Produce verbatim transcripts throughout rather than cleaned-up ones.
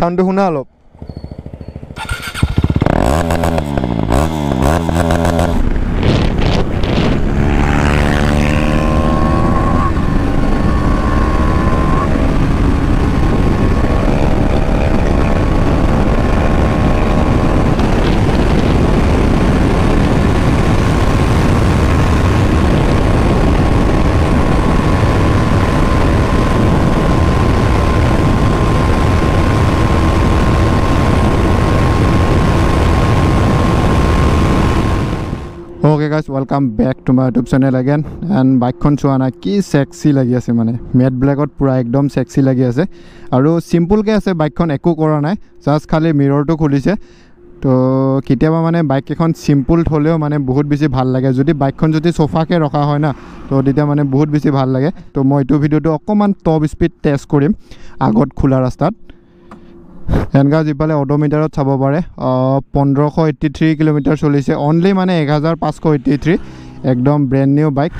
সাউন্ডটো শুনা অলপ Okay guys, welcome back to my YouTube channel again and bike kon chuana ki sexy lagi ase mane matte black ot pura ekdom sexy lagi ase aru simple ke ase bike kon ekku kora nai just khali mirror to khulise to kitiaba mane bike ekhon simple tholeo mane bahut beshi bhal lage jodi bike kon jodi sofa ke rakha hoy na to ditia mane bahut beshi bhal lage to moi etu video to okoman top speed test korim agot khula rastat Enga জিপালে অডোমিটাৰত চাব পাৰে fifteen eighty-three kilometre চলিছে only মানে fifteen eighty-three একদম brand new bike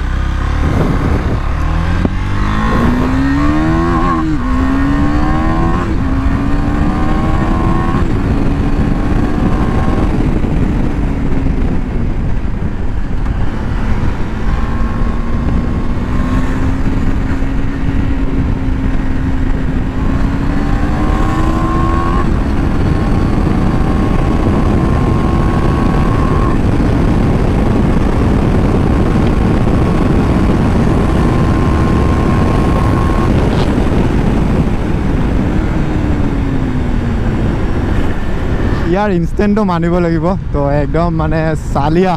यार instant तो मानिब লাগিব तो एकदम माने सालिया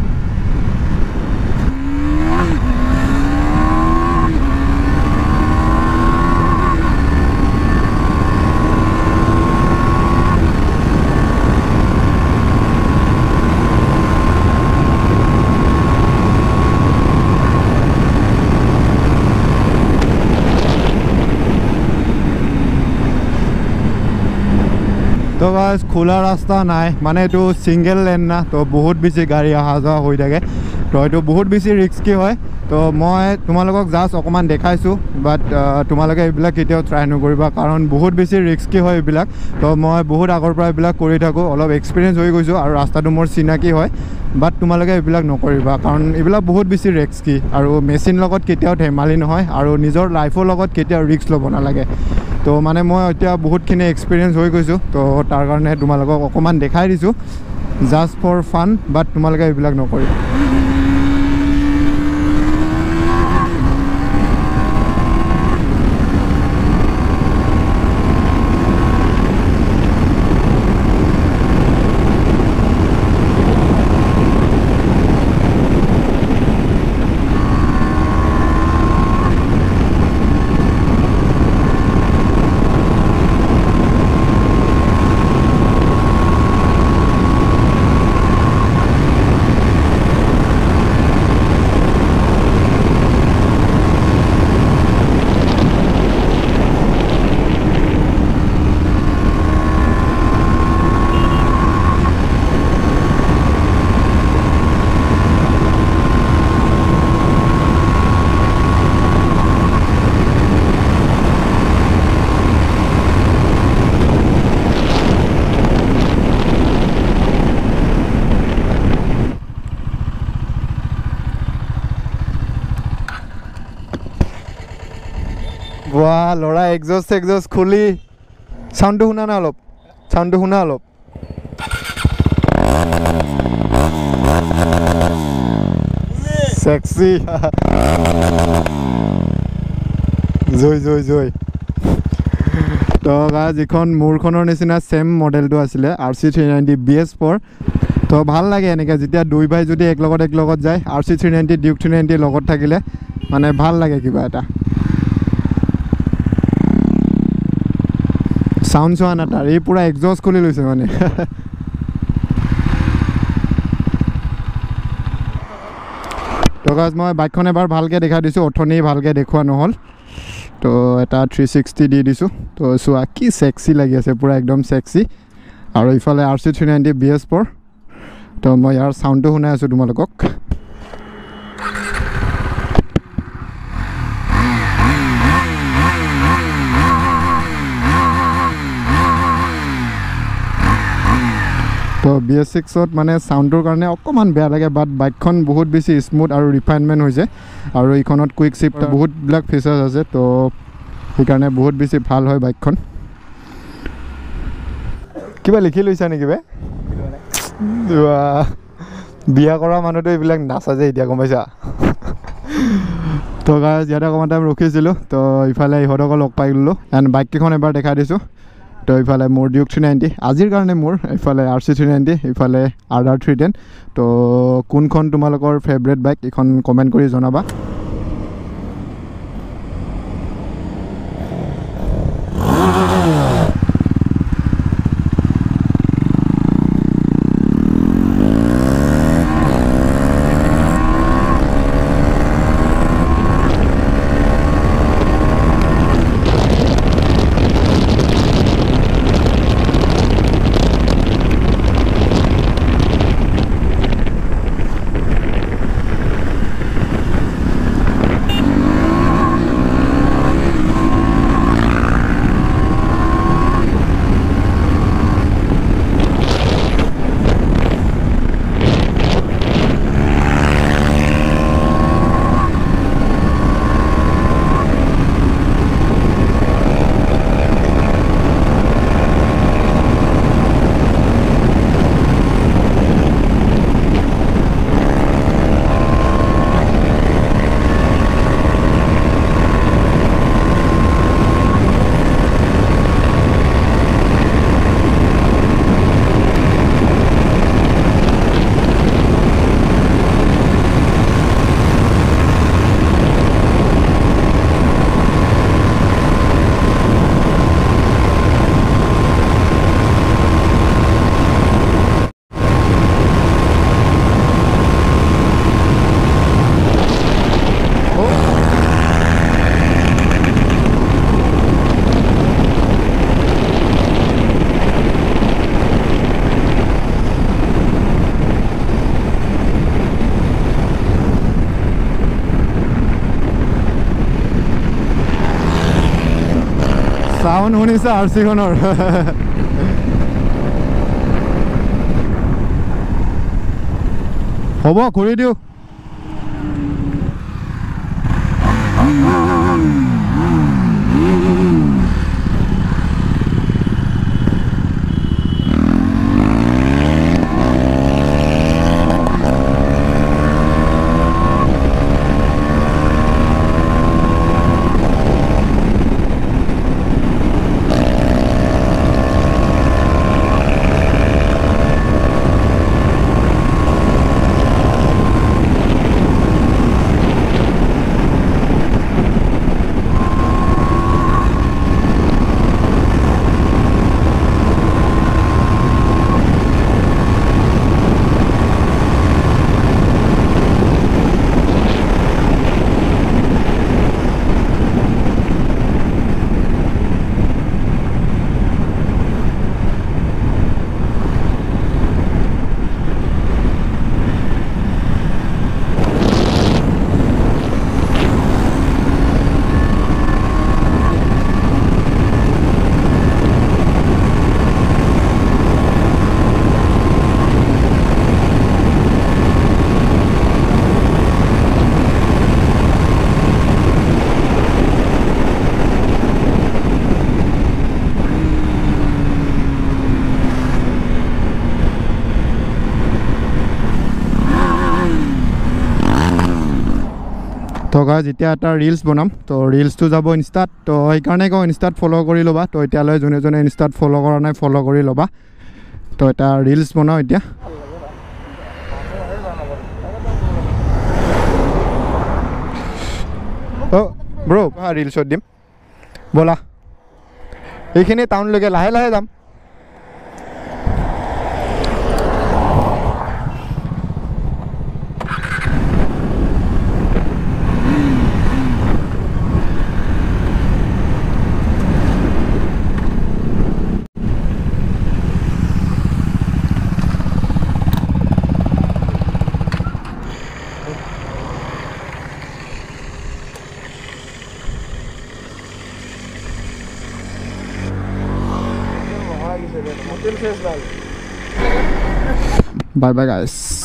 तो बस खुला रास्ता ना माने तो सिंगल लेन ना तो बहुत बेसि गाड़ी अहा जा होई थाके तो एतो बहुत बेसि रिस्की होय तो मैं तुमालोকক जास्ट अकमान देखाइछु बट तुमालोके एबिला केतियाव ट्राई नकरिबा कारण बहुत बेसि रिस्की होय एबिला तो मैं बहुत आगर পৰা एबिला কৰি থাকো অলপ এক্সপেৰিয়েন্স হৈ গৈছো আৰু ৰাস্তাটো মোৰ চিনাকি হয় বাট तुमालोके एबिला नकरिबा कारण एबिला बहुत बेसि रिस्की আৰু মেচিন লগত কেতিয়াও ধেমালি নহয় আৰু নিজৰ লাইফৰ লগত কেতিয়াও ৰিস্ক লব না লাগে तो माने मैं এতিয়া बहुतखिनि एक्सपीरियंस हो गई तो तार कारण तुमालोকক अकमान देखाई दिसु जस्ट फॉर फन बट तुमालोके एबिलाक नकरि वाह लड़ा एग्जॉस्ट एग्जॉस्ट खुली साउंड शुना ना अलप साउंड शुना अलप सेक्सी जय जय जय तो गाइस इखन मोरखনৰ নিচিনা सेम मॉडलটো আছিলে R C three ninety B S four तो ভাল লাগে এনেকে যেতিয়া দুই ভাই যদি এক লগত এক লগত যায় R C three ninety Duke three ninety লগত থাকিলে মানে ভাল লাগে কিবা এটা साउंड चुआ ना तार ये पूरा एग्जॉस्ट खुली लैसे माने तो गाइस मैं बाइकखन एबार भालके देखा दिसु अथनी भालके देखुवा নহल तो एटा three sixty दी दिसु तो सुआ की सेक्सी लागि আছে पूरा एकदम सेक्सी और इफाले R C three ninety B S four तो मैं यार साउंड तो শুনাই আছো তোমালোকক তো বি এছ ছিক্সত মানে চাউণ্ডটোৰ কাৰণে অকণমান বেয়া লাগে বাট বাইকখন বহুত বেছি স্মুথ আৰু ৰিফাইনমেণ্ট হৈছে আৰু এইখনত কুইক শ্বিফ্ট বহুতবিলাক ফিচাৰ্ছ আছে তো সেইকাৰণে বহুত বেছি ভাল হয় বাইকখন কিবা লিখি লৈছা নেকি বে বিয়া কৰা মানুহটো এইবিলাক নাচাজে এতিয়া গম পাইছা তো গাইজ ইয়াতে অকণমান টাইম ৰখিছিলোঁ তো ইফালে ইহঁতকো লগ পাই গ'লোঁ এণ্ড বাইককেইখন এবাৰ দেখাই দিছোঁ তো ইফালে মোৰ ডিউক থ্ৰী নাইণ্টি আজিৰ কাৰণে মোৰ ইফালে আৰ চি থ্ৰী নাইণ্টি ইফালে আৰ আৰ থ্ৰী টেন তো কোনখন তোমালোকৰ ফেভৰেট বাইক এইখন কমেণ্ট কৰি জনাবা চাউণ্ড শুনিছা আৰ চিখনৰ হ'ব কৰি দিওঁ তো গাইজ এতিয়া এটা ৰিলছ বনাম তো ৰিলছটো যাব ইনষ্টাত তো সেইকাৰণে কওঁ ইনষ্টাত ফ'ল' কৰি ল'বা তো এতিয়ালৈ যোনে যোনে ইনষ্টাত ফ'ল' কৰা নাই ফ'ল' কৰি ল'বা তো এটা ৰিলছ বনাওঁ এতিয়া অ' ব্ৰ' ৰিলছত দিম ব'লা এইখিনি টাউনলৈকে লাহে লাহে যাম Motel face বাই বাই গাইছ।